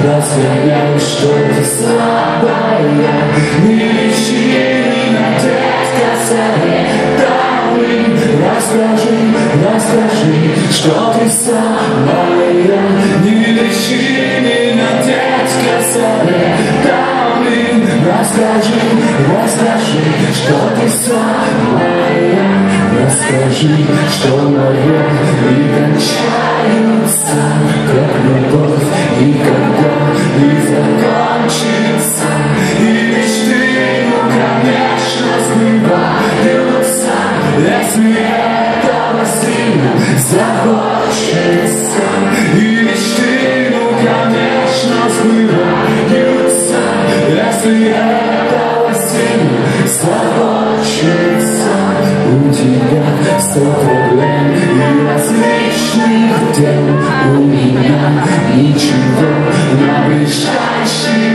разгоняю, что ты слабая. Не лечи меня, детка, скорее. Darling, расскажи, что ты самая. Не лечи меня, детка, скорее. Darling, расскажи, что ты самая. Расскажи, что моя и кончаются, как любовь, и когда и закончится. И мечты, ну, конечно, сбываются, если этого сильно захочется. И мечты, ну, конечно, сбываются, если этого сильно захочется. У тебя 100 проблем и различных дел, у меня ничего, на ближайший